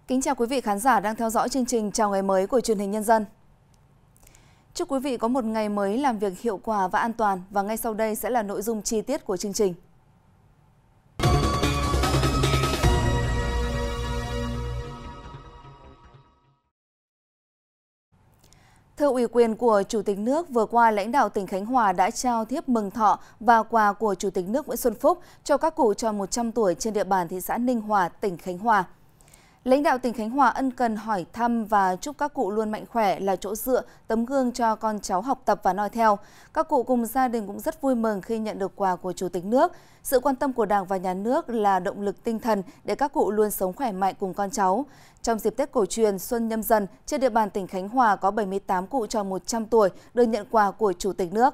Kính chào quý vị khán giả đang theo dõi chương trình Chào ngày mới của Truyền hình Nhân dân. Chúc quý vị có một ngày mới làm việc hiệu quả và an toàn, và ngay sau đây sẽ là nội dung chi tiết của chương trình. Thưa ủy quyền của Chủ tịch nước, vừa qua lãnh đạo tỉnh Khánh Hòa đã trao thiếp mừng thọ và quà của Chủ tịch nước Nguyễn Xuân Phúc cho các cụ tròn 100 tuổi trên địa bàn thị xã Ninh Hòa, tỉnh Khánh Hòa. Lãnh đạo tỉnh Khánh Hòa ân cần hỏi thăm và chúc các cụ luôn mạnh khỏe, là chỗ dựa, tấm gương cho con cháu học tập và noi theo. Các cụ cùng gia đình cũng rất vui mừng khi nhận được quà của Chủ tịch nước. Sự quan tâm của Đảng và Nhà nước là động lực tinh thần để các cụ luôn sống khỏe mạnh cùng con cháu. Trong dịp Tết cổ truyền Xuân Nhâm Dần, trên địa bàn tỉnh Khánh Hòa có 78 cụ tròn 100 tuổi được nhận quà của Chủ tịch nước.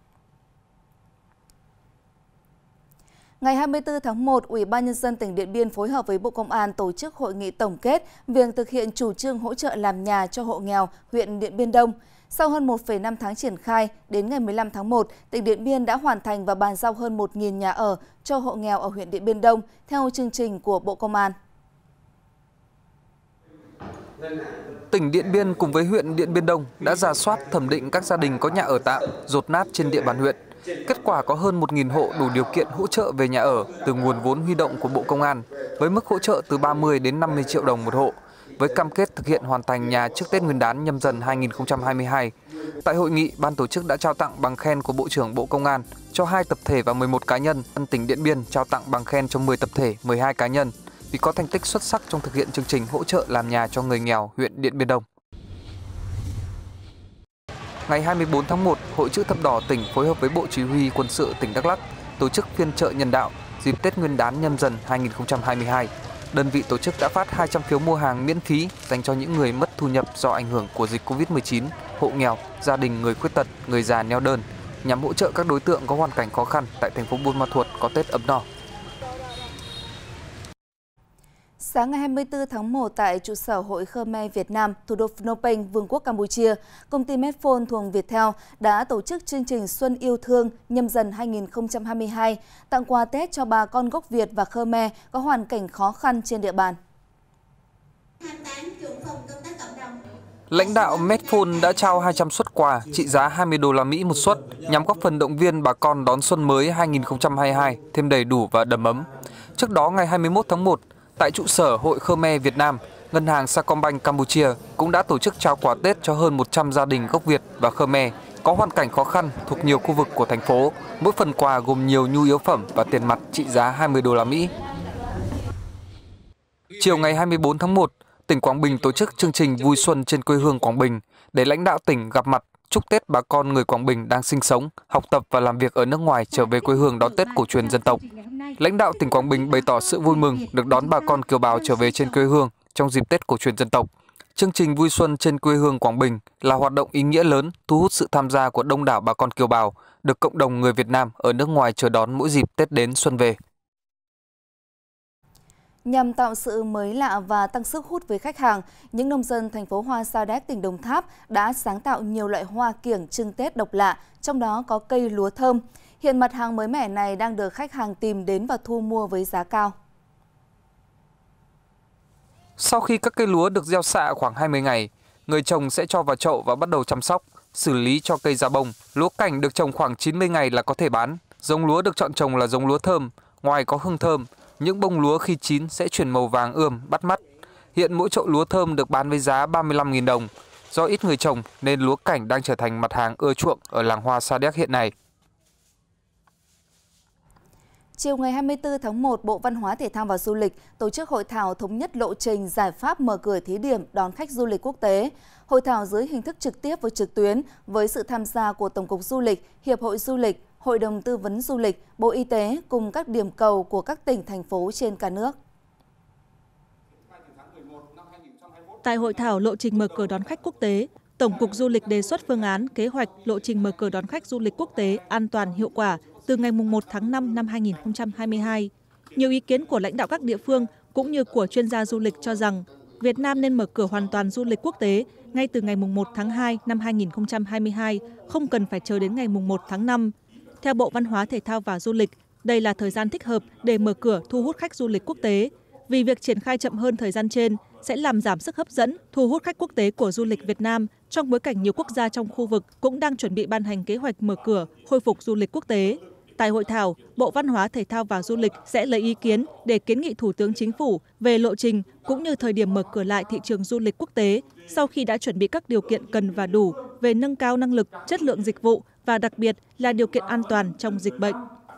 Ngày 24 tháng 1, Ủy ban Nhân dân tỉnh Điện Biên phối hợp với Bộ Công an tổ chức hội nghị tổng kết việc thực hiện chủ trương hỗ trợ làm nhà cho hộ nghèo huyện Điện Biên Đông. Sau hơn 1,5 tháng triển khai, đến ngày 15 tháng 1, tỉnh Điện Biên đã hoàn thành và bàn giao hơn 1.000 nhà ở cho hộ nghèo ở huyện Điện Biên Đông theo chương trình của Bộ Công an. Tỉnh Điện Biên cùng với huyện Điện Biên Đông đã rà soát thẩm định các gia đình có nhà ở tạm, dột nát trên địa bàn huyện. Kết quả có hơn 1.000 hộ đủ điều kiện hỗ trợ về nhà ở từ nguồn vốn huy động của Bộ Công an, với mức hỗ trợ từ 30 đến 50 triệu đồng một hộ, với cam kết thực hiện hoàn thành nhà trước Tết Nguyên đán Nhâm Dần 2022. Tại hội nghị, ban tổ chức đã trao tặng bằng khen của Bộ trưởng Bộ Công an cho 2 tập thể và 11 cá nhân. Tỉnh Điện Biên trao tặng bằng khen cho 10 tập thể, 12 cá nhân vì có thành tích xuất sắc trong thực hiện chương trình hỗ trợ làm nhà cho người nghèo huyện Điện Biên Đông. Ngày 24 tháng 1, Hội Chữ Thập Đỏ tỉnh phối hợp với Bộ Chỉ huy Quân sự tỉnh Đắk Lắk tổ chức phiên chợ nhân đạo dịp Tết Nguyên đán Nhâm Dần 2022. Đơn vị tổ chức đã phát 200 phiếu mua hàng miễn phí dành cho những người mất thu nhập do ảnh hưởng của dịch Covid-19, hộ nghèo, gia đình người khuyết tật, người già neo đơn, nhằm hỗ trợ các đối tượng có hoàn cảnh khó khăn tại thành phố Buôn Ma Thuột có Tết ấm no. Sáng ngày 24 tháng 1 tại trụ sở Hội Khmer Việt Nam, thủ đô Phnom Penh, Vương quốc Campuchia, công ty Medphone thuộc Viettel đã tổ chức chương trình Xuân Yêu Thương Nhâm Dần 2022, tặng quà Tết cho bà con gốc Việt và Khmer có hoàn cảnh khó khăn trên địa bàn. Lãnh đạo Medphone đã trao 200 suất quà trị giá 20 đô la Mỹ một suất nhằm góp phần động viên bà con đón xuân mới 2022 thêm đầy đủ và đầm ấm. Trước đó, ngày 21 tháng 1, tại trụ sở Hội Khmer Việt Nam, Ngân hàng Sacombank Campuchia cũng đã tổ chức trao quà Tết cho hơn 100 gia đình gốc Việt và Khmer có hoàn cảnh khó khăn thuộc nhiều khu vực của thành phố. Mỗi phần quà gồm nhiều nhu yếu phẩm và tiền mặt trị giá 20 đô la Mỹ. Chiều ngày 24 tháng 1, tỉnh Quảng Bình tổ chức chương trình Vui Xuân trên quê hương Quảng Bình để lãnh đạo tỉnh gặp mặt chúc Tết bà con người Quảng Bình đang sinh sống, học tập và làm việc ở nước ngoài trở về quê hương đón Tết cổ truyền dân tộc. Lãnh đạo tỉnh Quảng Bình bày tỏ sự vui mừng được đón bà con kiều bào trở về trên quê hương trong dịp Tết cổ truyền dân tộc. Chương trình Vui Xuân trên quê hương Quảng Bình là hoạt động ý nghĩa lớn, thu hút sự tham gia của đông đảo bà con kiều bào, được cộng đồng người Việt Nam ở nước ngoài chờ đón mỗi dịp Tết đến xuân về. Nhằm tạo sự mới lạ và tăng sức hút với khách hàng, những nông dân thành phố Hoa Sa Đéc, tỉnh Đồng Tháp đã sáng tạo nhiều loại hoa kiểng trưng Tết độc lạ, trong đó có cây lúa thơm. Hiện mặt hàng mới mẻ này đang được khách hàng tìm đến và thu mua với giá cao. Sau khi các cây lúa được gieo xạ khoảng 20 ngày, người trồng sẽ cho vào chậu và bắt đầu chăm sóc, xử lý cho cây ra bông. Lúa cảnh được trồng khoảng 90 ngày là có thể bán. Giống lúa được chọn trồng là giống lúa thơm, ngoài có hương thơm, những bông lúa khi chín sẽ chuyển màu vàng ươm, bắt mắt. Hiện mỗi chậu lúa thơm được bán với giá 35.000 đồng. Do ít người trồng nên lúa cảnh đang trở thành mặt hàng ưa chuộng ở làng hoa Sa Đéc hiện nay. Chiều ngày 24 tháng 1, Bộ Văn hóa Thể thao và Du lịch tổ chức hội thảo thống nhất lộ trình giải pháp mở cửa thí điểm đón khách du lịch quốc tế. Hội thảo dưới hình thức trực tiếp và trực tuyến với sự tham gia của Tổng cục Du lịch, Hiệp hội Du lịch, Hội đồng Tư vấn Du lịch, Bộ Y tế cùng các điểm cầu của các tỉnh, thành phố trên cả nước. Tại hội thảo lộ trình mở cửa đón khách quốc tế, Tổng cục Du lịch đề xuất phương án, kế hoạch lộ trình mở cửa đón khách du lịch quốc tế an toàn, hiệu quả từ ngày 1 tháng 5 năm 2022. Nhiều ý kiến của lãnh đạo các địa phương cũng như của chuyên gia du lịch cho rằng Việt Nam nên mở cửa hoàn toàn du lịch quốc tế ngay từ ngày 1 tháng 2 năm 2022, không cần phải chờ đến ngày 1 tháng 5. Theo Bộ Văn hóa Thể thao và Du lịch, đây là thời gian thích hợp để mở cửa thu hút khách du lịch quốc tế. Vì việc triển khai chậm hơn thời gian trên sẽ làm giảm sức hấp dẫn, thu hút khách quốc tế của du lịch Việt Nam trong bối cảnh nhiều quốc gia trong khu vực cũng đang chuẩn bị ban hành kế hoạch mở cửa, khôi phục du lịch quốc tế. Tại hội thảo, Bộ Văn hóa, Thể thao và Du lịch sẽ lấy ý kiến để kiến nghị Thủ tướng Chính phủ về lộ trình cũng như thời điểm mở cửa lại thị trường du lịch quốc tế sau khi đã chuẩn bị các điều kiện cần và đủ về nâng cao năng lực, chất lượng dịch vụ và đặc biệt là điều kiện an toàn trong dịch bệnh.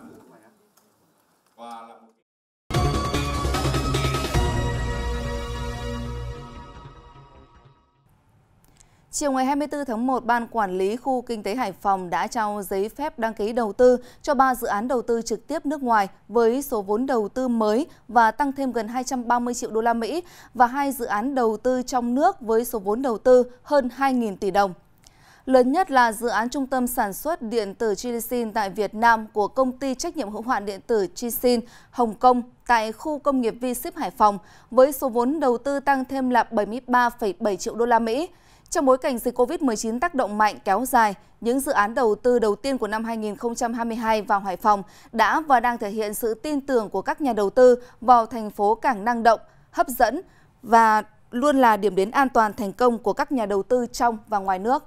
Chiều ngày 24 tháng 1, Ban Quản lý Khu Kinh tế Hải Phòng đã trao giấy phép đăng ký đầu tư cho 3 dự án đầu tư trực tiếp nước ngoài với số vốn đầu tư mới và tăng thêm gần 230 triệu đô la Mỹ và 2 dự án đầu tư trong nước với số vốn đầu tư hơn 2.000 tỷ đồng. Lớn nhất là dự án trung tâm sản xuất điện tử Chilisin tại Việt Nam của công ty trách nhiệm hữu hạn điện tử Chilisin Hồng Kông tại khu công nghiệp V-Ship Hải Phòng với số vốn đầu tư tăng thêm là 73,7 triệu đô la Mỹ. Trong bối cảnh dịch Covid-19 tác động mạnh kéo dài, những dự án đầu tư đầu tiên của năm 2022 vào Hải Phòng đã và đang thể hiện sự tin tưởng của các nhà đầu tư vào thành phố cảng năng động, hấp dẫn và luôn là điểm đến an toàn thành công của các nhà đầu tư trong và ngoài nước.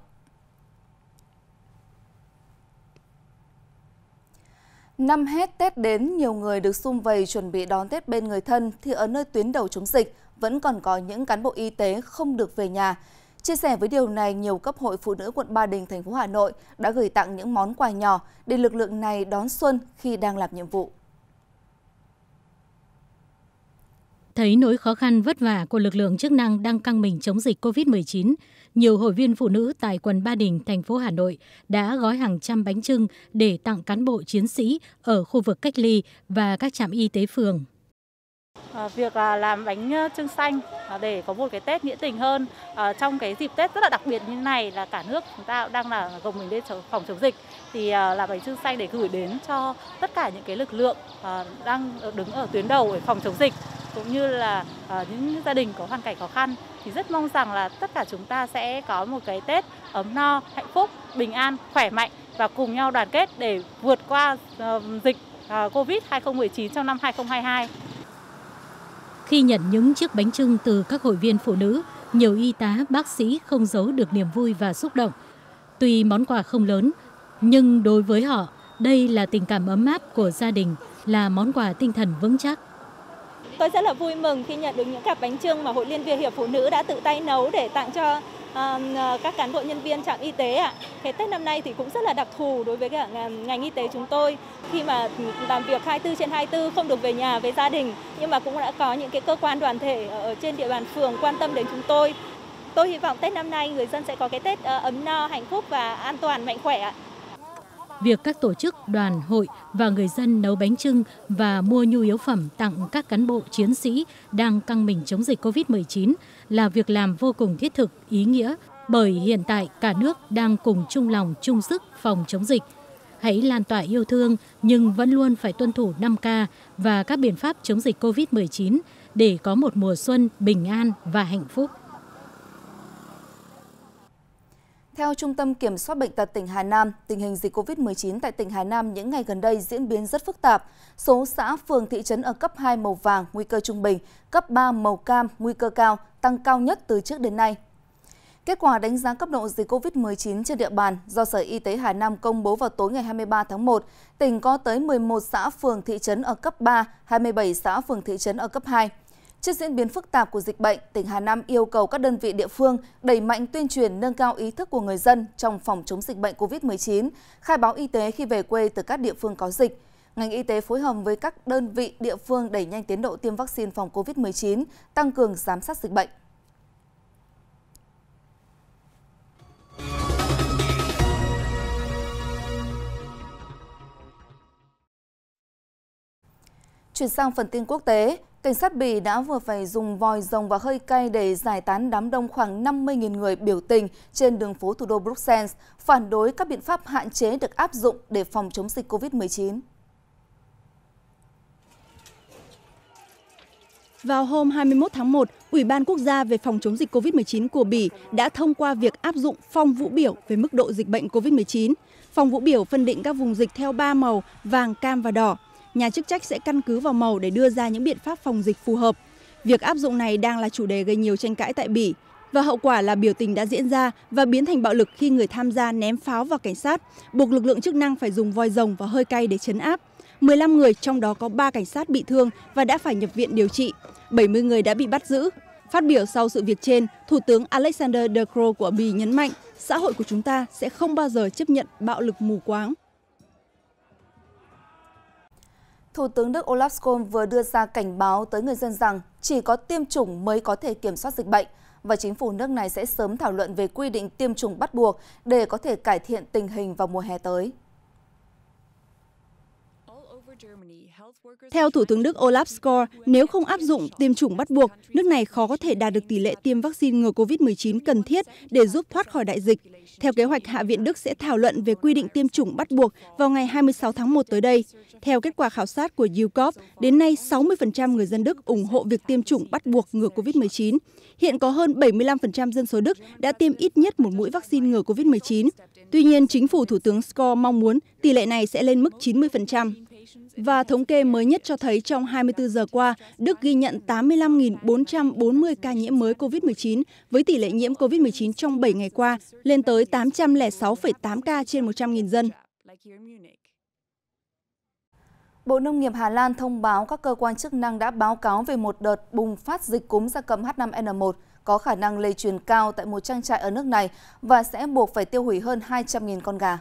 Năm hết Tết đến, nhiều người được sum vầy chuẩn bị đón Tết bên người thân thì ở nơi tuyến đầu chống dịch vẫn còn có những cán bộ y tế không được về nhà. Chia sẻ với điều này, nhiều cấp hội phụ nữ quận Ba Đình, thành phố Hà Nội đã gửi tặng những món quà nhỏ để lực lượng này đón xuân khi đang làm nhiệm vụ. Thấy nỗi khó khăn vất vả của lực lượng chức năng đang căng mình chống dịch Covid-19, nhiều hội viên phụ nữ tại quận Ba Đình, thành phố Hà Nội đã gói hàng trăm bánh chưng để tặng cán bộ chiến sĩ ở khu vực cách ly và các trạm y tế phường. Việc làm bánh chưng xanh để có một cái Tết nghĩa tình hơn trong cái dịp Tết rất là đặc biệt như này, là cả nước chúng ta đang là gồng mình lên phòng chống dịch, thì làm bánh chưng xanh để gửi đến cho tất cả những cái lực lượng đang đứng ở tuyến đầu để phòng chống dịch, cũng như là những gia đình có hoàn cảnh khó khăn, thì rất mong rằng là tất cả chúng ta sẽ có một cái Tết ấm no, hạnh phúc, bình an, khỏe mạnh và cùng nhau đoàn kết để vượt qua dịch Covid-2019 trong năm 2022. Khi nhận những chiếc bánh chưng từ các hội viên phụ nữ, nhiều y tá, bác sĩ không giấu được niềm vui và xúc động. Tuy món quà không lớn, nhưng đối với họ, đây là tình cảm ấm áp của gia đình, là món quà tinh thần vững chắc. Tôi rất là vui mừng khi nhận được những cặp bánh chưng mà Hội Liên hiệp Phụ nữ đã tự tay nấu để tặng cho các cán bộ nhân viên trạm y tế ạ. Cái Tết năm nay thì cũng rất là đặc thù đối với cả ngành y tế chúng tôi, khi mà làm việc 24/24 không được về nhà với gia đình, nhưng mà cũng đã có những cái cơ quan đoàn thể ở trên địa bàn phường quan tâm đến chúng tôi. Tôi hy vọng Tết năm nay người dân sẽ có cái Tết ấm no, hạnh phúc và an toàn, mạnh khỏe ạ. Việc các tổ chức, đoàn, hội và người dân nấu bánh chưng và mua nhu yếu phẩm tặng các cán bộ chiến sĩ đang căng mình chống dịch Covid-19 là việc làm vô cùng thiết thực, ý nghĩa, bởi hiện tại cả nước đang cùng chung lòng, chung sức phòng chống dịch. Hãy lan tỏa yêu thương nhưng vẫn luôn phải tuân thủ 5K và các biện pháp chống dịch Covid-19 để có một mùa xuân bình an và hạnh phúc. Theo Trung tâm Kiểm soát Bệnh tật tỉnh Hà Nam, tình hình dịch Covid-19 tại tỉnh Hà Nam những ngày gần đây diễn biến rất phức tạp. Số xã, phường, thị trấn ở cấp 2 màu vàng, nguy cơ trung bình, cấp 3 màu cam, nguy cơ cao, tăng cao nhất từ trước đến nay. Kết quả đánh giá cấp độ dịch Covid-19 trên địa bàn do Sở Y tế Hà Nam công bố vào tối ngày 23 tháng 1, tỉnh có tới 11 xã, phường, thị trấn ở cấp 3, 27 xã, phường, thị trấn ở cấp 2. Trước diễn biến phức tạp của dịch bệnh, tỉnh Hà Nam yêu cầu các đơn vị địa phương đẩy mạnh tuyên truyền, nâng cao ý thức của người dân trong phòng chống dịch bệnh Covid-19, khai báo y tế khi về quê từ các địa phương có dịch. Ngành y tế phối hợp với các đơn vị địa phương đẩy nhanh tiến độ tiêm vaccine phòng Covid-19, tăng cường giám sát dịch bệnh. Chuyển sang phần tin quốc tế, cảnh sát Bỉ đã vừa phải dùng vòi rồng và hơi cay để giải tán đám đông khoảng 50.000 người biểu tình trên đường phố thủ đô Bruxelles, phản đối các biện pháp hạn chế được áp dụng để phòng chống dịch Covid-19. Vào hôm 21 tháng 1, Ủy ban Quốc gia về phòng chống dịch Covid-19 của Bỉ đã thông qua việc áp dụng phong vũ biểu về mức độ dịch bệnh Covid-19. Phong vũ biểu phân định các vùng dịch theo 3 màu vàng, cam và đỏ. Nhà chức trách sẽ căn cứ vào màu để đưa ra những biện pháp phòng dịch phù hợp. Việc áp dụng này đang là chủ đề gây nhiều tranh cãi tại Bỉ. Và hậu quả là biểu tình đã diễn ra và biến thành bạo lực khi người tham gia ném pháo vào cảnh sát, buộc lực lượng chức năng phải dùng vòi rồng và hơi cay để trấn áp. 15 người, trong đó có 3 cảnh sát bị thương và đã phải nhập viện điều trị. 70 người đã bị bắt giữ. Phát biểu sau sự việc trên, Thủ tướng Alexander De Croo của Bỉ nhấn mạnh, xã hội của chúng ta sẽ không bao giờ chấp nhận bạo lực mù quáng. Thủ tướng Đức Olaf Scholz vừa đưa ra cảnh báo tới người dân rằng chỉ có tiêm chủng mới có thể kiểm soát dịch bệnh, và chính phủ nước này sẽ sớm thảo luận về quy định tiêm chủng bắt buộc để có thể cải thiện tình hình vào mùa hè tới. Theo Thủ tướng Đức Olaf Scholz, nếu không áp dụng tiêm chủng bắt buộc, nước này khó có thể đạt được tỷ lệ tiêm vaccine ngừa COVID-19 cần thiết để giúp thoát khỏi đại dịch. Theo kế hoạch, Hạ viện Đức sẽ thảo luận về quy định tiêm chủng bắt buộc vào ngày 26 tháng 1 tới đây. Theo kết quả khảo sát của YouGov, đến nay 60% người dân Đức ủng hộ việc tiêm chủng bắt buộc ngừa COVID-19. Hiện có hơn 75% dân số Đức đã tiêm ít nhất một mũi vaccine ngừa COVID-19. Tuy nhiên, chính phủ Thủ tướng Scholz mong muốn tỷ lệ này sẽ lên mức 90%. Và thống kê mới nhất cho thấy trong 24 giờ qua, Đức ghi nhận 85.440 ca nhiễm mới COVID-19, với tỷ lệ nhiễm COVID-19 trong 7 ngày qua lên tới 806,8 ca trên 100.000 dân. Bộ Nông nghiệp Hà Lan thông báo các cơ quan chức năng đã báo cáo về một đợt bùng phát dịch cúm gia cầm H5N1 có khả năng lây truyền cao tại một trang trại ở nước này và sẽ buộc phải tiêu hủy hơn 200.000 con gà.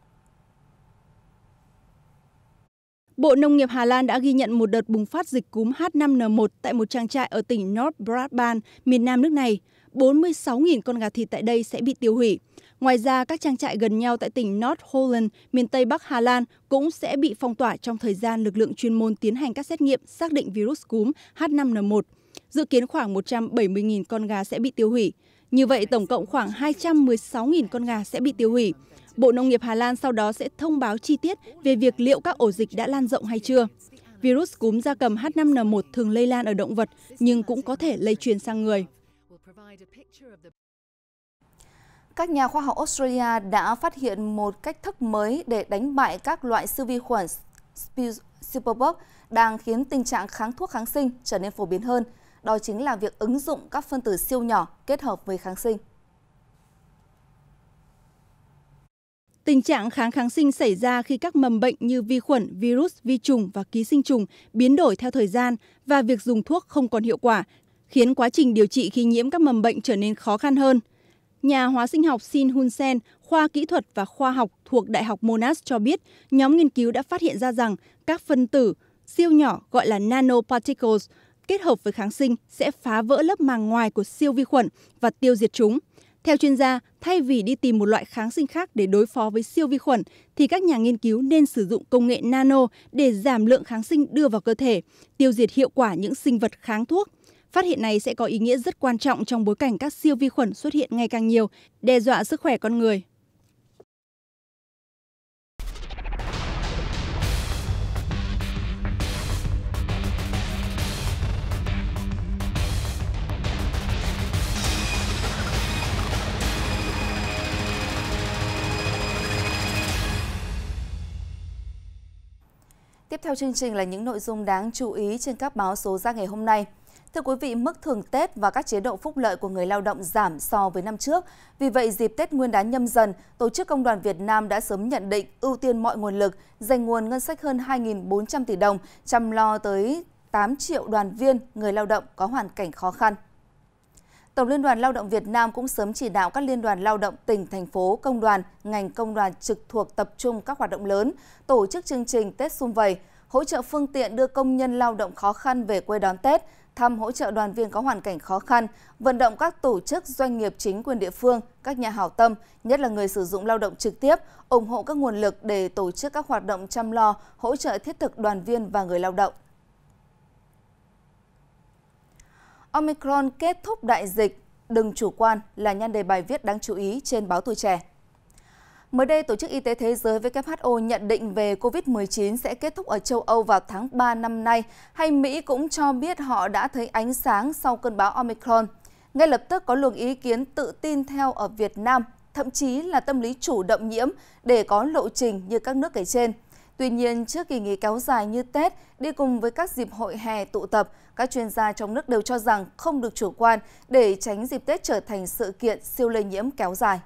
Bộ Nông nghiệp Hà Lan đã ghi nhận một đợt bùng phát dịch cúm H5N1 tại một trang trại ở tỉnh North Brabant, miền nam nước này. 46.000 con gà thịt tại đây sẽ bị tiêu hủy. Ngoài ra, các trang trại gần nhau tại tỉnh North Holland, miền Tây Bắc Hà Lan cũng sẽ bị phong tỏa trong thời gian lực lượng chuyên môn tiến hành các xét nghiệm xác định virus cúm H5N1. Dự kiến khoảng 170.000 con gà sẽ bị tiêu hủy. Như vậy, tổng cộng khoảng 216.000 con gà sẽ bị tiêu hủy. Bộ Nông nghiệp Hà Lan sau đó sẽ thông báo chi tiết về việc liệu các ổ dịch đã lan rộng hay chưa. Virus cúm gia cầm H5N1 thường lây lan ở động vật, nhưng cũng có thể lây truyền sang người. Các nhà khoa học Australia đã phát hiện một cách thức mới để đánh bại các loại siêu vi khuẩn Superbug đang khiến tình trạng kháng thuốc kháng sinh trở nên phổ biến hơn. Đó chính là việc ứng dụng các phân tử siêu nhỏ kết hợp với kháng sinh. Tình trạng kháng sinh xảy ra khi các mầm bệnh như vi khuẩn, virus, vi trùng và ký sinh trùng biến đổi theo thời gian và việc dùng thuốc không còn hiệu quả, khiến quá trình điều trị khi nhiễm các mầm bệnh trở nên khó khăn hơn. Nhà hóa sinh học Sin Hun Sen, khoa kỹ thuật và khoa học thuộc Đại học Monash cho biết, nhóm nghiên cứu đã phát hiện ra rằng các phân tử siêu nhỏ gọi là nanoparticles kết hợp với kháng sinh sẽ phá vỡ lớp màng ngoài của siêu vi khuẩn và tiêu diệt chúng. Theo chuyên gia, thay vì đi tìm một loại kháng sinh khác để đối phó với siêu vi khuẩn, thì các nhà nghiên cứu nên sử dụng công nghệ nano để giảm lượng kháng sinh đưa vào cơ thể, tiêu diệt hiệu quả những sinh vật kháng thuốc. Phát hiện này sẽ có ý nghĩa rất quan trọng trong bối cảnh các siêu vi khuẩn xuất hiện ngày càng nhiều, đe dọa sức khỏe con người. Tiếp theo chương trình là những nội dung đáng chú ý trên các báo số ra ngày hôm nay. Thưa quý vị, mức thưởng Tết và các chế độ phúc lợi của người lao động giảm so với năm trước. Vì vậy, dịp Tết Nguyên đán Nhâm Dần, Tổ chức Công đoàn Việt Nam đã sớm nhận định ưu tiên mọi nguồn lực, dành nguồn ngân sách hơn 2.400 tỷ đồng, chăm lo tới 8 triệu đoàn viên người lao động có hoàn cảnh khó khăn. Tổng Liên đoàn Lao động Việt Nam cũng sớm chỉ đạo các liên đoàn lao động tỉnh, thành phố, công đoàn, ngành công đoàn trực thuộc tập trung các hoạt động lớn, tổ chức chương trình Tết Sum Vầy, hỗ trợ phương tiện đưa công nhân lao động khó khăn về quê đón Tết, thăm hỗ trợ đoàn viên có hoàn cảnh khó khăn, vận động các tổ chức doanh nghiệp chính quyền địa phương, các nhà hảo tâm, nhất là người sử dụng lao động trực tiếp, ủng hộ các nguồn lực để tổ chức các hoạt động chăm lo, hỗ trợ thiết thực đoàn viên và người lao động. Omicron kết thúc đại dịch, đừng chủ quan là nhan đề bài viết đáng chú ý trên báo Tuổi Trẻ. Mới đây, Tổ chức Y tế Thế giới WHO nhận định về COVID-19 sẽ kết thúc ở châu Âu vào tháng 3 năm nay, hay Mỹ cũng cho biết họ đã thấy ánh sáng sau cơn bão Omicron. Ngay lập tức có luồng ý kiến tự tin theo ở Việt Nam, thậm chí là tâm lý chủ động nhiễm để có lộ trình như các nước kể trên. Tuy nhiên, trước kỳ nghỉ kéo dài như Tết, đi cùng với các dịp hội hè tụ tập, các chuyên gia trong nước đều cho rằng không được chủ quan để tránh dịp Tết trở thành sự kiện siêu lây nhiễm kéo dài.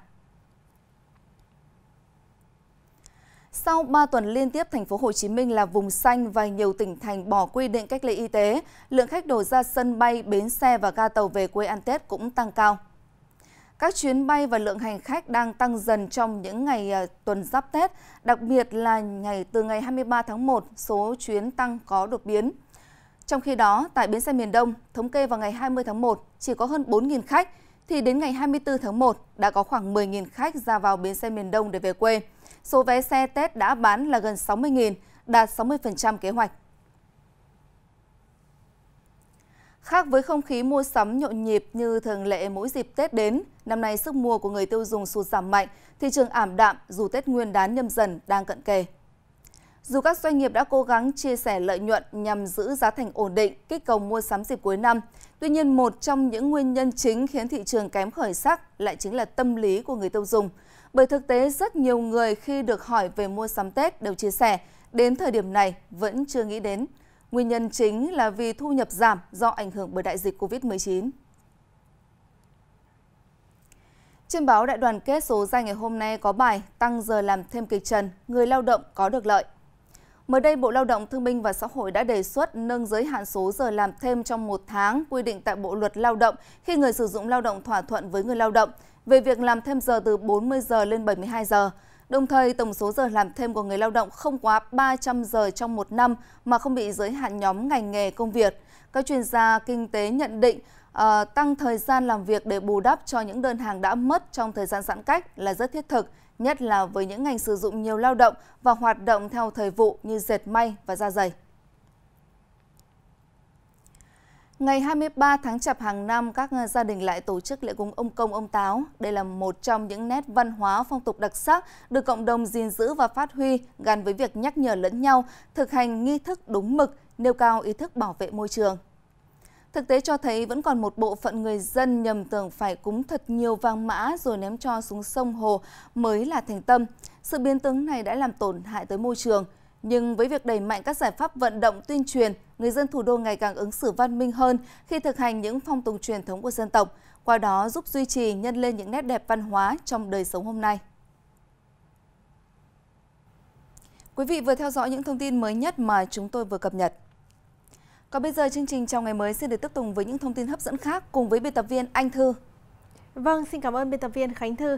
Sau 3 tuần liên tiếp, thành phố Hồ Chí Minh là vùng xanh và nhiều tỉnh thành bỏ quy định cách ly y tế, lượng khách đổ ra sân bay, bến xe và ga tàu về quê ăn Tết cũng tăng cao. Các chuyến bay và lượng hành khách đang tăng dần trong những ngày tuần giáp Tết, đặc biệt là từ ngày 23 tháng 1, số chuyến tăng có đột biến. Trong khi đó, tại bến xe miền Đông, thống kê vào ngày 20 tháng 1 chỉ có hơn 4.000 khách, thì đến ngày 24 tháng 1 đã có khoảng 10.000 khách ra vào bến xe miền Đông để về quê. Số vé xe Tết đã bán là gần 60.000, đạt 60% kế hoạch. Khác với không khí mua sắm nhộn nhịp như thường lệ mỗi dịp Tết đến, năm nay sức mua của người tiêu dùng sụt giảm mạnh, thị trường ảm đạm dù Tết Nguyên đán Nhâm Dần đang cận kề. Dù các doanh nghiệp đã cố gắng chia sẻ lợi nhuận nhằm giữ giá thành ổn định, kích cầu mua sắm dịp cuối năm, tuy nhiên một trong những nguyên nhân chính khiến thị trường kém khởi sắc lại chính là tâm lý của người tiêu dùng. Bởi thực tế rất nhiều người khi được hỏi về mua sắm Tết đều chia sẻ, đến thời điểm này vẫn chưa nghĩ đến. Nguyên nhân chính là vì thu nhập giảm do ảnh hưởng bởi đại dịch Covid-19. Trên báo Đại Đoàn Kết số ra ngày hôm nay có bài tăng giờ làm thêm kịch trần, người lao động có được lợi. Mới đây, Bộ Lao động Thương binh và Xã hội đã đề xuất nâng giới hạn số giờ làm thêm trong 1 tháng quy định tại Bộ Luật Lao động khi người sử dụng lao động thỏa thuận với người lao động về việc làm thêm giờ từ 40 giờ lên 72 giờ. Đồng thời, tổng số giờ làm thêm của người lao động không quá 300 giờ trong 1 năm mà không bị giới hạn nhóm ngành nghề công việc. Các chuyên gia kinh tế nhận định tăng thời gian làm việc để bù đắp cho những đơn hàng đã mất trong thời gian giãn cách là rất thiết thực, nhất là với những ngành sử dụng nhiều lao động và hoạt động theo thời vụ như dệt may và da giày. Ngày 23 tháng Chạp hàng năm, các gia đình lại tổ chức lễ cúng ông Công ông Táo. Đây là một trong những nét văn hóa phong tục đặc sắc được cộng đồng gìn giữ và phát huy gắn với việc nhắc nhở lẫn nhau, thực hành nghi thức đúng mực, nêu cao ý thức bảo vệ môi trường. Thực tế cho thấy vẫn còn một bộ phận người dân nhầm tưởng phải cúng thật nhiều vàng mã rồi ném cho xuống sông hồ mới là thành tâm. Sự biến tướng này đã làm tổn hại tới môi trường. Nhưng với việc đẩy mạnh các giải pháp vận động tuyên truyền, người dân thủ đô ngày càng ứng xử văn minh hơn khi thực hành những phong tục truyền thống của dân tộc, qua đó giúp duy trì nhân lên những nét đẹp văn hóa trong đời sống hôm nay. Quý vị vừa theo dõi những thông tin mới nhất mà chúng tôi vừa cập nhật. Còn bây giờ chương trình Chào Ngày Mới xin được tiếp tục với những thông tin hấp dẫn khác cùng với biên tập viên Anh Thư. Vâng, xin cảm ơn biên tập viên Khánh Thư.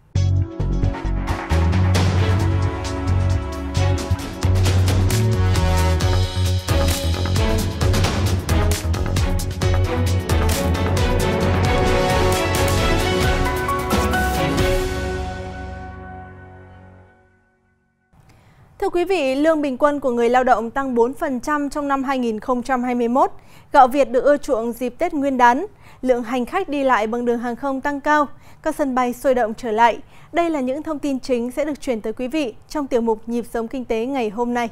Thưa quý vị, lương bình quân của người lao động tăng 4% trong năm 2021. Gạo Việt được ưa chuộng dịp Tết Nguyên đán. Lượng hành khách đi lại bằng đường hàng không tăng cao. Các sân bay sôi động trở lại. Đây là những thông tin chính sẽ được truyền tới quý vị trong tiểu mục Nhịp sống kinh tế ngày hôm nay.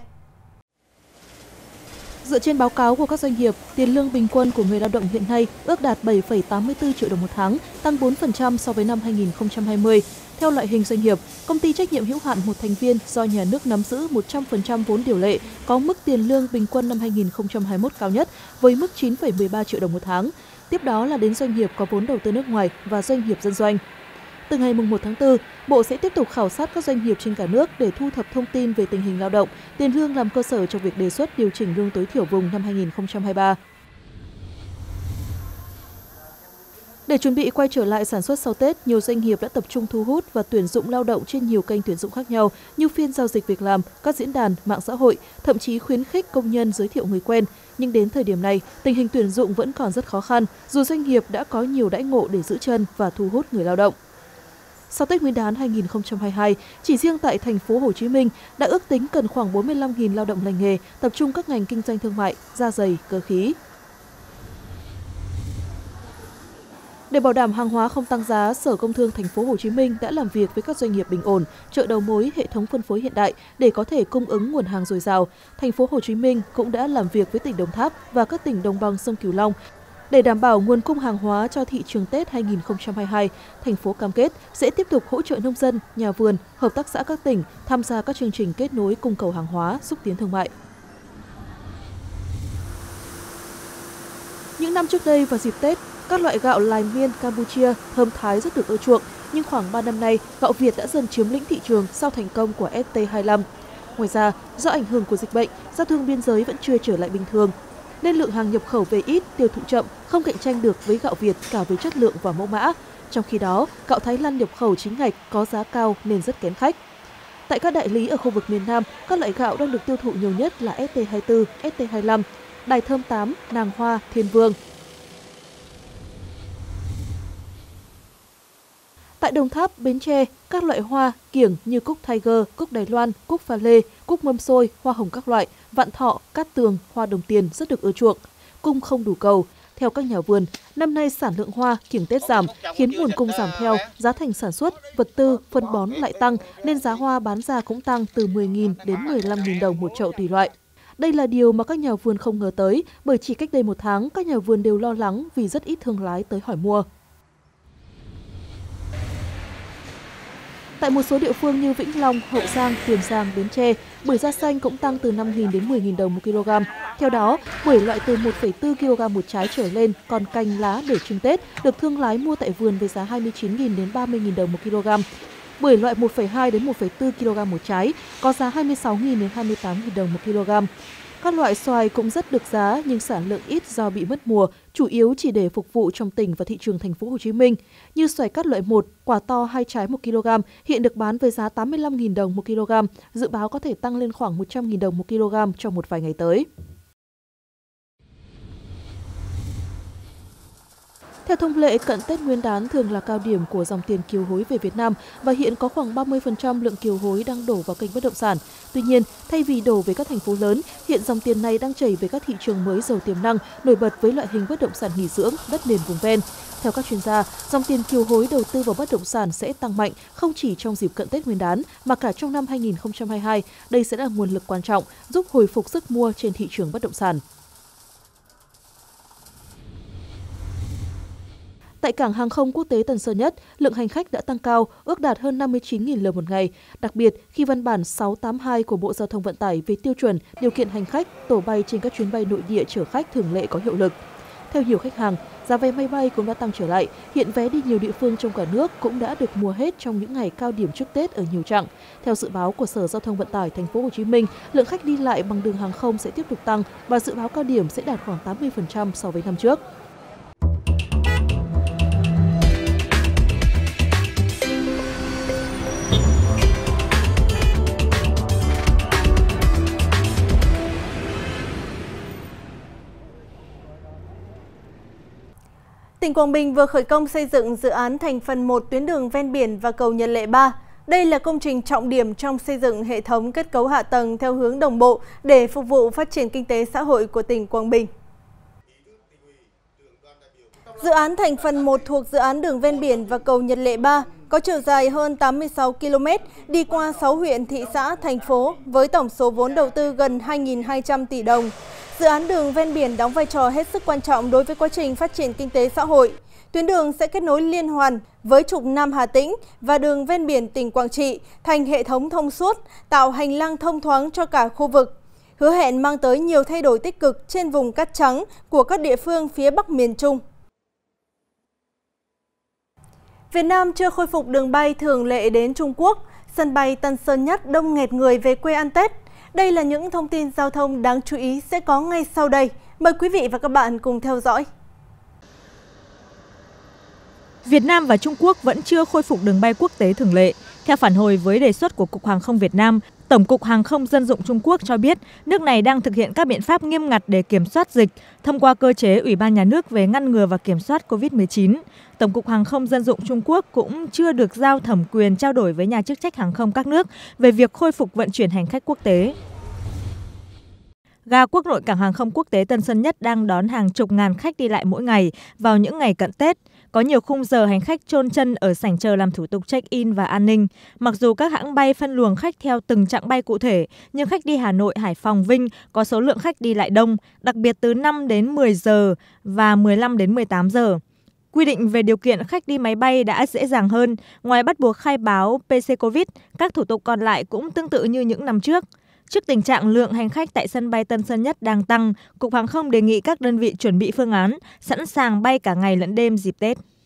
Dựa trên báo cáo của các doanh nghiệp, tiền lương bình quân của người lao động hiện nay ước đạt 7,84 triệu đồng một tháng, tăng 4% so với năm 2020. Theo loại hình doanh nghiệp, công ty trách nhiệm hữu hạn một thành viên do nhà nước nắm giữ 100% vốn điều lệ có mức tiền lương bình quân năm 2021 cao nhất với mức 9,13 triệu đồng một tháng. Tiếp đó là đến doanh nghiệp có vốn đầu tư nước ngoài và doanh nghiệp dân doanh. Từ ngày 1 tháng 4, Bộ sẽ tiếp tục khảo sát các doanh nghiệp trên cả nước để thu thập thông tin về tình hình lao động, tiền lương làm cơ sở cho việc đề xuất điều chỉnh lương tối thiểu vùng năm 2023. Để chuẩn bị quay trở lại sản xuất sau Tết, nhiều doanh nghiệp đã tập trung thu hút và tuyển dụng lao động trên nhiều kênh tuyển dụng khác nhau như phiên giao dịch việc làm, các diễn đàn, mạng xã hội, thậm chí khuyến khích công nhân giới thiệu người quen. Nhưng đến thời điểm này, tình hình tuyển dụng vẫn còn rất khó khăn, dù doanh nghiệp đã có nhiều đãi ngộ để giữ chân và thu hút người lao động. Sau Tết Nguyên đán 2022, chỉ riêng tại thành phố Hồ Chí Minh đã ước tính cần khoảng 45.000 lao động lành nghề, tập trung các ngành kinh doanh thương mại, da giày, cơ khí. Để bảo đảm hàng hóa không tăng giá, Sở Công Thương thành phố Hồ Chí Minh đã làm việc với các doanh nghiệp bình ổn, chợ đầu mối, hệ thống phân phối hiện đại để có thể cung ứng nguồn hàng dồi dào. Thành phố Hồ Chí Minh cũng đã làm việc với tỉnh Đồng Tháp và các tỉnh đồng bằng sông Cửu Long Để đảm bảo nguồn cung hàng hóa cho thị trường Tết 2022, thành phố cam kết sẽ tiếp tục hỗ trợ nông dân, nhà vườn, hợp tác xã các tỉnh tham gia các chương trình kết nối cung cầu hàng hóa, xúc tiến thương mại. Những năm trước đây vào dịp Tết, các loại gạo lai miên Campuchia thơm Thái rất được ưa chuộng, nhưng khoảng 3 năm nay, gạo Việt đã dần chiếm lĩnh thị trường sau thành công của ST25. Ngoài ra, do ảnh hưởng của dịch bệnh, giao thương biên giới vẫn chưa trở lại bình thường, nên lượng hàng nhập khẩu về ít, tiêu thụ chậm, không cạnh tranh được với gạo Việt cả về chất lượng và mẫu mã. Trong khi đó, gạo Thái Lan nhập khẩu chính ngạch có giá cao nên rất kén khách. Tại các đại lý ở khu vực miền Nam, các loại gạo đang được tiêu thụ nhiều nhất là ST24, ST25, Đài Thơm 8, Nàng Hoa, Thiên Vương. Tại Đồng Tháp, Bến Tre, các loại hoa, kiểng như cúc Tiger, cúc Đài Loan, cúc pha lê, cúc mâm xôi, hoa hồng các loại, vạn thọ, cát tường, hoa đồng tiền rất được ưa chuộng. Cung không đủ cầu. Theo các nhà vườn, năm nay sản lượng hoa, kiểng Tết giảm, khiến nguồn cung giảm theo, giá thành sản xuất, vật tư, phân bón lại tăng, nên giá hoa bán ra cũng tăng từ 10.000 đến 15.000 đồng một chậu tùy loại. Đây là điều mà các nhà vườn không ngờ tới, bởi chỉ cách đây 1 tháng, các nhà vườn đều lo lắng vì rất ít thương lái tới hỏi mua. Tại một số địa phương như Vĩnh Long, Hậu Giang, Tiền Giang, Bến Tre, bưởi da xanh cũng tăng từ 5.000 đến 10.000 đồng một kg. Theo đó, bưởi loại từ 1,4 kg một trái trở lên, còn cành lá để trưng Tết được thương lái mua tại vườn với giá 29.000 đến 30.000 đồng một kg. Bưởi loại 1,2 đến 1,4 kg một trái có giá 26.000 đến 28.000 đồng một kg. Các loại xoài cũng rất được giá nhưng sản lượng ít do bị mất mùa, chủ yếu chỉ để phục vụ trong tỉnh và thị trường thành phố Hồ Chí Minh. Như xoài cát loại 1, quả to 2 trái 1 kg, hiện được bán với giá 85.000 đồng một kg, dự báo có thể tăng lên khoảng 100.000 đồng một kg trong một vài ngày tới. Theo thông lệ, cận Tết Nguyên đán thường là cao điểm của dòng tiền kiều hối về Việt Nam và hiện có khoảng 30% lượng kiều hối đang đổ vào kênh bất động sản. Tuy nhiên, thay vì đổ về các thành phố lớn, hiện dòng tiền này đang chảy về các thị trường mới giàu tiềm năng, nổi bật với loại hình bất động sản nghỉ dưỡng, đất nền vùng ven. Theo các chuyên gia, dòng tiền kiều hối đầu tư vào bất động sản sẽ tăng mạnh không chỉ trong dịp cận Tết Nguyên đán mà cả trong năm 2022. Đây sẽ là nguồn lực quan trọng giúp hồi phục sức mua trên thị trường bất động sản. Tại cảng hàng không quốc tế Tân Sơn Nhất, lượng hành khách đã tăng cao, ước đạt hơn 59.000 lượt một ngày, đặc biệt khi văn bản 682 của Bộ Giao thông Vận tải về tiêu chuẩn điều kiện hành khách, tổ bay trên các chuyến bay nội địa chở khách thường lệ có hiệu lực. Theo nhiều khách hàng, giá vé máy bay cũng đã tăng trở lại, hiện vé đi nhiều địa phương trong cả nước cũng đã được mua hết trong những ngày cao điểm trước Tết ở nhiều chặng. Theo dự báo của Sở Giao thông Vận tải thành phố Hồ Chí Minh, lượng khách đi lại bằng đường hàng không sẽ tiếp tục tăng và dự báo cao điểm sẽ đạt khoảng 80% so với năm trước. Tỉnh Quảng Bình vừa khởi công xây dựng dự án thành phần 1 tuyến đường ven biển và cầu Nhật Lệ 3. Đây là công trình trọng điểm trong xây dựng hệ thống kết cấu hạ tầng theo hướng đồng bộ để phục vụ phát triển kinh tế xã hội của tỉnh Quảng Bình. Dự án thành phần 1 thuộc dự án đường ven biển và cầu Nhật Lệ 3 có chiều dài hơn 86 km, đi qua 6 huyện, thị xã, thành phố với tổng số vốn đầu tư gần 2.200 tỷ đồng. Dự án đường ven biển đóng vai trò hết sức quan trọng đối với quá trình phát triển kinh tế xã hội. Tuyến đường sẽ kết nối liên hoàn với trục Nam Hà Tĩnh và đường ven biển tỉnh Quảng Trị thành hệ thống thông suốt, tạo hành lang thông thoáng cho cả khu vực. Hứa hẹn mang tới nhiều thay đổi tích cực trên vùng cát trắng của các địa phương phía Bắc miền Trung. Việt Nam chưa khôi phục đường bay thường lệ đến Trung Quốc. Sân bay Tân Sơn Nhất đông nghẹt người về quê ăn Tết. Đây là những thông tin giao thông đáng chú ý sẽ có ngay sau đây. Mời quý vị và các bạn cùng theo dõi. Việt Nam và Trung Quốc vẫn chưa khôi phục đường bay quốc tế thường lệ. Theo phản hồi với đề xuất của Cục Hàng không Việt Nam, Tổng cục Hàng không Dân dụng Trung Quốc cho biết nước này đang thực hiện các biện pháp nghiêm ngặt để kiểm soát dịch thông qua cơ chế Ủy ban Nhà nước về ngăn ngừa và kiểm soát COVID-19. Tổng cục Hàng không Dân dụng Trung Quốc cũng chưa được giao thẩm quyền trao đổi với nhà chức trách hàng không các nước về việc khôi phục vận chuyển hành khách quốc tế. Ga quốc nội cảng hàng không quốc tế Tân Sơn Nhất đang đón hàng chục ngàn khách đi lại mỗi ngày vào những ngày cận Tết. có nhiều khung giờ hành khách chôn chân ở sảnh chờ làm thủ tục check-in và an ninh. Mặc dù các hãng bay phân luồng khách theo từng chặng bay cụ thể, nhưng khách đi Hà Nội, Hải Phòng, Vinh có số lượng khách đi lại đông, đặc biệt từ 5 đến 10 giờ và 15 đến 18 giờ. Quy định về điều kiện khách đi máy bay đã dễ dàng hơn, ngoài bắt buộc khai báo PC Covid, các thủ tục còn lại cũng tương tự như những năm trước. Trước tình trạng lượng hành khách tại sân bay Tân Sơn Nhất đang tăng, Cục Hàng không đề nghị các đơn vị chuẩn bị phương án, sẵn sàng bay cả ngày lẫn đêm dịp Tết.